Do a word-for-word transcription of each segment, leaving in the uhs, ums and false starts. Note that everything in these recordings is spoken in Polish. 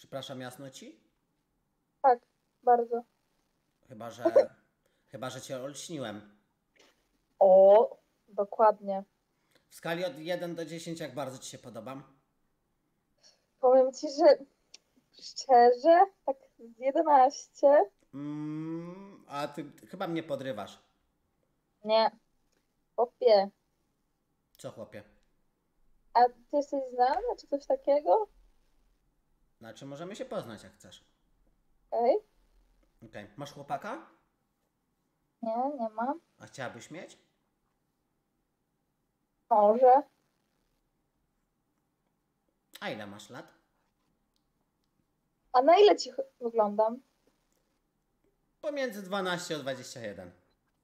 Przepraszam, jasno ci? Tak, bardzo. Chyba, że... Chyba, że cię olśniłem. O, dokładnie. W skali od jeden do dziesięciu jak bardzo ci się podobam? Powiem ci, że szczerze, tak z jedenaście. Mm, a ty chyba mnie podrywasz. Nie, popie. Co, chłopie? A ty jesteś znany, czy coś takiego? Znaczy, możemy się poznać jak chcesz. Okej. Okej. Masz chłopaka? Nie, nie mam. A chciałabyś mieć? Może. A ile masz lat? A na ile ci ch- wyglądam? Pomiędzy dwanaście a dwadzieścia jeden.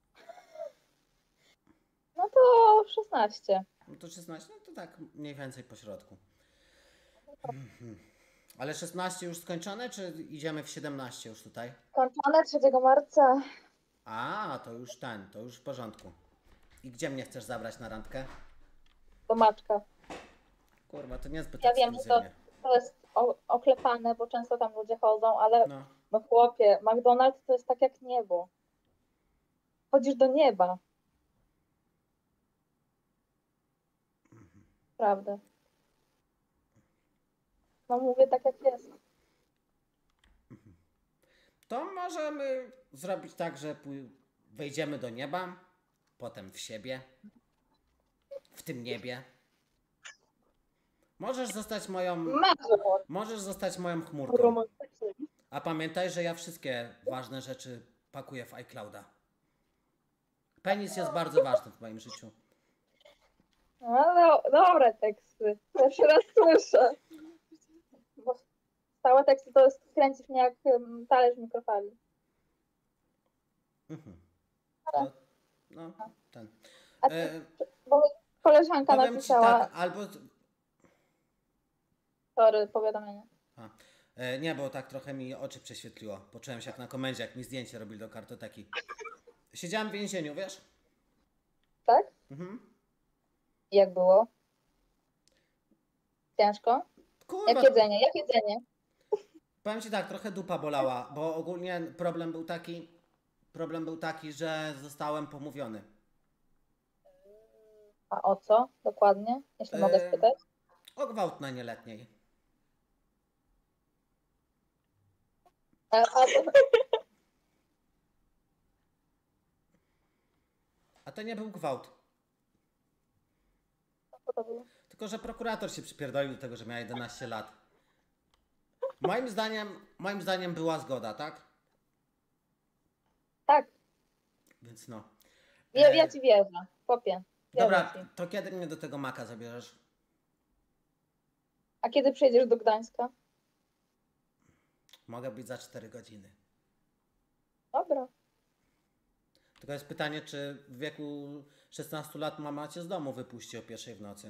No to szesnaście. No to szesnaście, no to tak mniej więcej po środku. Ale szesnaście już skończone, czy idziemy w siedemnaście już tutaj? Kończone trzeciego marca. A, to już ten, to już w porządku. I gdzie mnie chcesz zabrać na randkę? Do Maczka. Kurwa, to niezbyt Ja wiem, że to, ekskluzywnie. to jest o, oklepane, bo często tam ludzie chodzą, ale No. no chłopie, McDonald's to jest tak jak niebo. Chodzisz do nieba. Prawda. No mówię tak jak jest. To możemy zrobić tak, że pój- wejdziemy do nieba, potem w siebie, w tym niebie. Możesz zostać moją, Mało możesz zostać moją chmurką. romantyczne. A pamiętaj, że ja wszystkie ważne rzeczy pakuję w iClouda. Penis jest bardzo ważny w moim życiu. No, do, dobre teksty. Pierwszy raz słyszę. Bo stałe teksty to jest kręcisz mnie jak um, talerz mikrofali. To, no, ten. A ty, E, bo mi koleżanka powiem ci napisała, tak, albo... sorry, powiadomienie. A, e, nie, bo tak trochę mi oczy prześwietliło. Poczułem się jak na komendzie, jak mi zdjęcie robili do kartoteki. Siedziałem w więzieniu, wiesz? Tak? Mhm. Jak było? Ciężko? Kurwa, Jak jedzenie? Jak jedzenie? powiem ci tak, trochę dupa bolała, bo ogólnie problem był taki, problem był taki, że zostałem pomówiony. A o co dokładnie? Jeśli mogę E, spytać. o gwałt na nieletniej. A, a to, A to nie był gwałt. co to było? Tylko, że prokurator się przypierdolił do tego, że miała jedenaście lat. Moim zdaniem, moim zdaniem była zgoda, tak? Tak, Więc no. ja, E, ja ci wierzę. Popie. Wierzę dobra, ci. to kiedy mnie do tego maka zabierzesz? A kiedy przyjedziesz do Gdańska? Mogę być za cztery godziny. Dobra. Tylko jest pytanie, czy w wieku szesnastu lat mama cię z domu wypuści o pierwszej w nocy?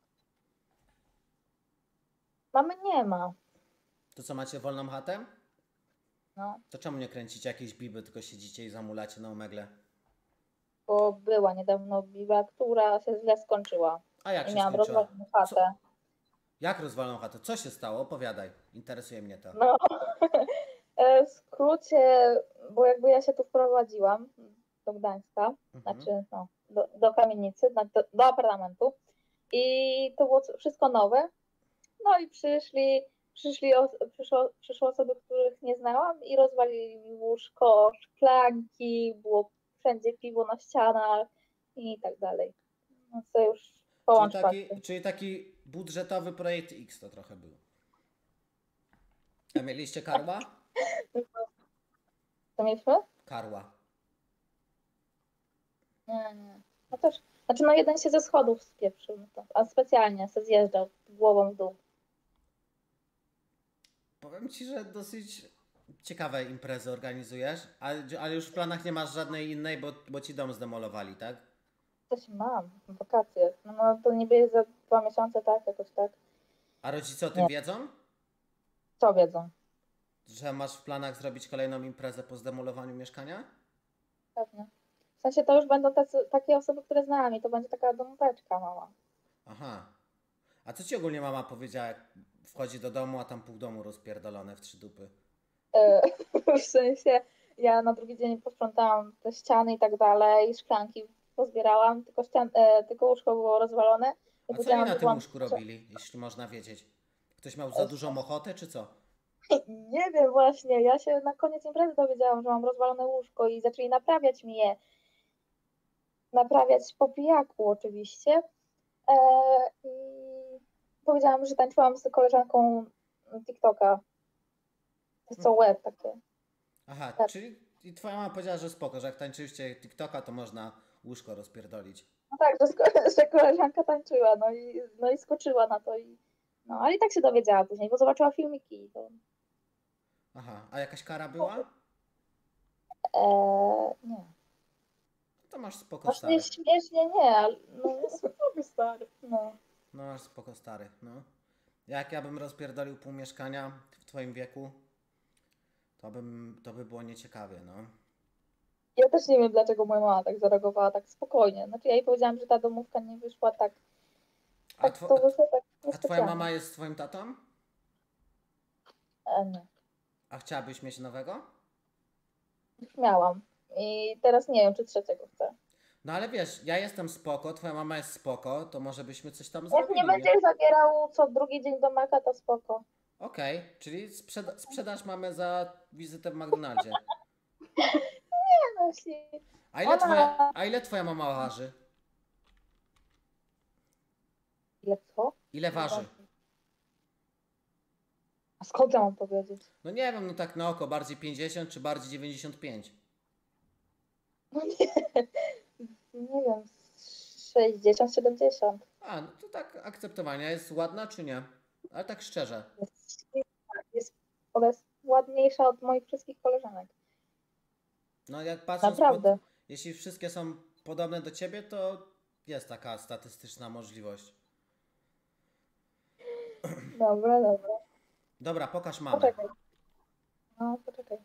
Mamy nie ma. To co, macie wolną chatę? No, To czemu nie kręcicie jakiejś biby, tylko siedzicie i zamulacie na omegle? bo była niedawno biba, która się źle skończyła. A jak I się miałam skończyła? rozwaloną chatę. Co? Jak rozwaloną chatę? Co się stało? Opowiadaj. Interesuje mnie to. No, e, w skrócie, bo jakby ja się tu wprowadziłam do Gdańska, znaczy no, do, do kamienicy, na- do, do apartamentu i to było wszystko nowe. No i przyszli, przyszli os, przyszło, przyszły osoby, których nie znałam i rozwalili mi łóżko, szklanki, było wszędzie piwo na ścianach i tak dalej. No co już Czyli połącz taki, fakty. czyli taki budżetowy projekt X to trochę był. A mieliście karła? Co mieliśmy? Karła. Nie, nie. No też, znaczy no jeden się ze schodów spieprzył, no to, a specjalnie se zjeżdżał głową w dół. Powiem ci, że dosyć ciekawe imprezy organizujesz, ale, ale już w planach nie masz żadnej innej, bo, bo ci dom zdemolowali, tak? Coś mam, wakacje. No, no to niby jest za dwa miesiące, tak, jakoś tak. A rodzice o tym Nie. wiedzą? Co wiedzą? Że masz w planach zrobić kolejną imprezę po zdemolowaniu mieszkania? Pewnie. W sensie to już będą tacy, takie osoby, które z nami, to będzie taka domóweczka mała. Aha. A co ci ogólnie mama powiedziała, jak wchodzi do domu, a tam pół domu rozpierdolone w trzy dupy. E, w sensie ja na drugi dzień posprzątałam te ściany i tak dalej, szklanki pozbierałam, tylko, ścian, e, tylko łóżko było rozwalone. I A co oni powiedziałam, na że tym byłam- łóżku robili, jeśli można wiedzieć? Ktoś miał za dużą ochotę, czy co? Nie wiem właśnie, ja się na koniec imprezy dowiedziałam, że mam rozwalone łóżko i zaczęli naprawiać mi je. Naprawiać po pijaku oczywiście. E, I powiedziałam, że tańczyłam z koleżanką TikToka. To jest co web takie. Aha, Tak. czyli i twoja mama powiedziała, że spoko, że jak tańczyliście TikToka, to można łóżko rozpierdolić. No tak, że, sko- że koleżanka tańczyła, no i, no i skoczyła na to. I, no, ale i tak się dowiedziała później, bo zobaczyła filmiki. I to, Aha, a jakaś kara była? e, nie. To masz spoko Właśnie stary. śmiesznie nie, ale no jest sobie stary. No. No masz spoko stary, no. Jak ja bym rozpierdolił pół mieszkania w twoim wieku, to bym, to by było nieciekawie, no. Ja też nie wiem, dlaczego moja mama tak zareagowała tak spokojnie. Znaczy ja jej powiedziałam, że ta domówka nie wyszła tak, A, tak two, to wyszło tak a twoja niespecjalnie. mama jest twoim tatą? E, nie. A chciałabyś mieć nowego? Już miałam. I teraz nie wiem, czy trzeciego chcę. No ale wiesz, ja jestem spoko, twoja mama jest spoko, to może byśmy coś tam Jak zrobili, nie nie? będziesz zabierał co drugi dzień do Maka, to spoko. Okej, czyli sprzeda sprzedaż mamy za wizytę w McDonaldzie. No, jeśli A ile, Ona- twoja, a ile twoja mama waży? ile co? Ile waży? A skąd ja mam powiedzieć? No nie wiem, no tak na oko, bardziej pięćdziesiąt czy bardziej dziewięćdziesiąt pięć? No nie, nie wiem, sześćdziesiąt, siedemdziesiąt. A, no to tak akceptowania. Jest ładna czy nie? Ale tak szczerze. Jest, jest, ona jest ładniejsza od moich wszystkich koleżanek. No jak patrząc, Naprawdę. pod, jeśli wszystkie są podobne do ciebie, to jest taka statystyczna możliwość. Dobra, dobra. Dobra, pokaż mamę. Poczekaj. No, poczekaj.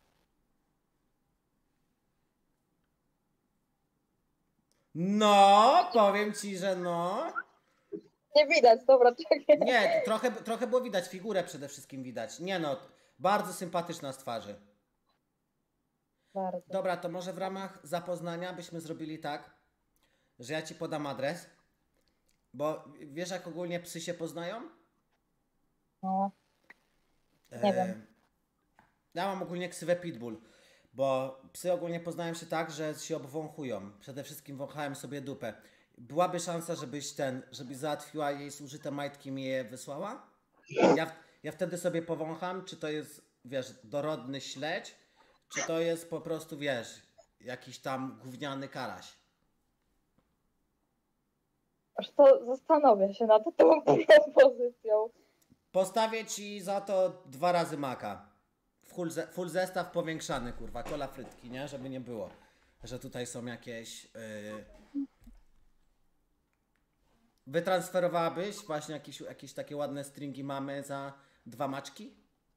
No, powiem ci, że no. Nie widać, dobra, czekaj. Nie, trochę, trochę było widać, figurę przede wszystkim widać. Nie no, bardzo sympatyczna z twarzy. Bardzo. Dobra, to może w ramach zapoznania byśmy zrobili tak, że ja ci podam adres, bo wiesz jak ogólnie psy się poznają? No, nie wiem. Ja mam ogólnie ksywę Pitbull, bo psy ogólnie poznają się tak, że się obwąchują. Przede wszystkim wąchałem sobie dupę. Byłaby szansa, żebyś ten, żebyś załatwiła jej zużyte majtki i mi je wysłała? Ja, ja wtedy sobie powącham, czy to jest, wiesz, dorodny śledź, czy to jest po prostu, wiesz, jakiś tam gówniany karaś. Aż to zastanowię się nad tą propozycją. Postawię ci za to dwa razy maka. Full, ze, full zestaw powiększany, kurwa, kola frytki, nie? Żeby nie było, że tutaj są jakieś... Yy... Wytransferowałabyś właśnie jakieś, jakieś takie ładne stringi mamy za dwa maczki?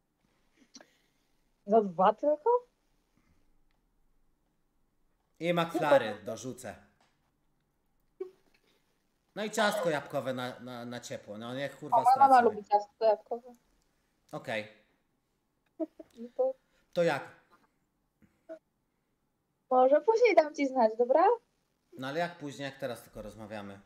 Za dwa tylko? I McFlary dorzucę. No i ciastko jabłkowe na, na, na ciepło. No niech kurwa Moja mama stracę. lubi ciastko jabłkowe. Okej. No to To jak? może później dam ci znać, dobra? No ale jak później, jak teraz tylko rozmawiamy?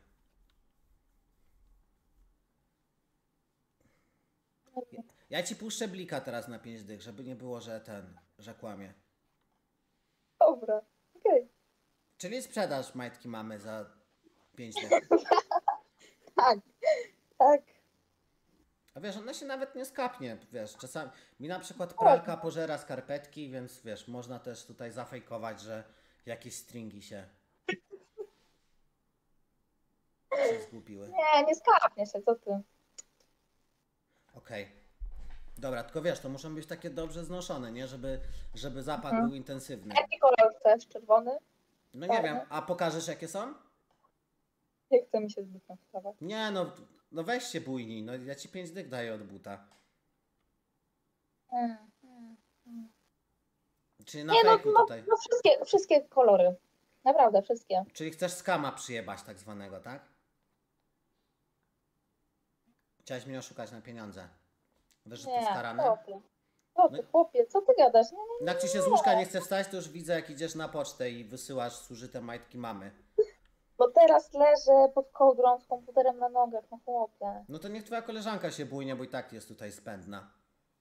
Ja, ja ci puszczę blika teraz na pięć dych, żeby nie było, że ten, że kłamie. Dobra, okej. Czyli sprzedaż majtki mamy za pięć dych. Tak, tak. A wiesz, ona się nawet nie skapnie, wiesz, czasami, mi na przykład pralka pożera skarpetki, więc wiesz, można też tutaj zafejkować, że jakieś stringi się, się zgubiły. Nie, nie skapnie się, co ty? Okej. Dobra, tylko wiesz, to muszą być takie dobrze znoszone, nie? Żeby, żeby zapach Mhm. był intensywny. Jaki kolor chcesz? Czerwony? No nie wiem, a pokażesz jakie są? Nie chce mi się zbytnio wstawać. Nie no, no weź się bujnij, no ja ci pięć dych daję od buta. Mm, mm, mm. Czyli na Nie, no, fejku no, tutaj. no wszystkie, wszystkie kolory. Naprawdę, wszystkie. Czyli chcesz skama przyjebać tak zwanego, tak? Chciałeś mnie oszukać na pieniądze. Wiesz, że to jest Nie, karane? chłopie. Co ty, No, chłopie, co ty gadasz? Nie, nie, jak ci się z łóżka nie chce wstać, to już widzę, jak idziesz na pocztę i wysyłasz zużyte majtki mamy. bo teraz leżę pod kołdrą z komputerem na nogach, no chłopie. No to niech twoja koleżanka się bujnie, bo i tak jest tutaj spędna.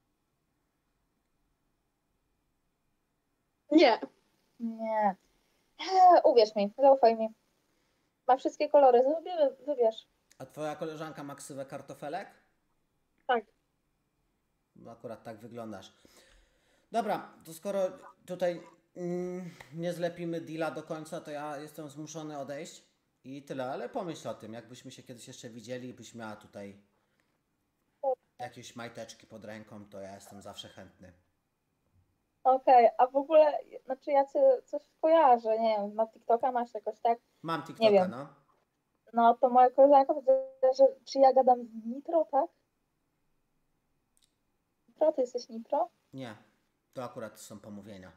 Nie. Nie. Eee, uwierz mi, zaufaj mi. Ma wszystkie kolory, zrobimy, wybierz. A twoja koleżanka ma ksywę kartofelek? Tak. No akurat tak wyglądasz. Dobra, to skoro tutaj mm, nie zlepimy deala do końca, to ja jestem zmuszony odejść i tyle, ale pomyśl o tym, jakbyśmy się kiedyś jeszcze widzieli i byś miała tutaj jakieś majteczki pod ręką, to ja jestem zawsze chętny. Okej, a w ogóle, znaczy ja cię coś kojarzę, nie wiem, na TikToka masz jakoś tak? Mam Nie TikToka, wiem. no. No to moja koleżanka powiedziała, że czy ja gadam z Nitro, tak? Nitro, ty jesteś Nitro? Nie, to akurat są pomówienia.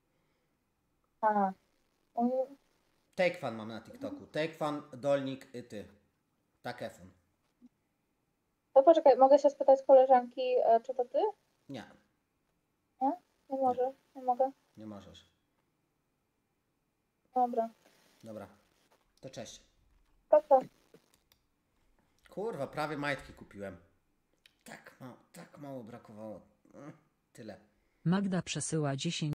A. Mm, Take fan mam na TikToku. Take fan, dolnik, y ty. Takefun. To poczekaj, mogę się spytać koleżanki, e, czy to ty? Nie, Nie? Nie może, nie mogę. nie możesz. Dobra. Dobra, to cześć. To co? Kurwa, prawie majtki kupiłem. Tak mało, tak mało brakowało. Mm, Tyle. Magda przesyła dziesięć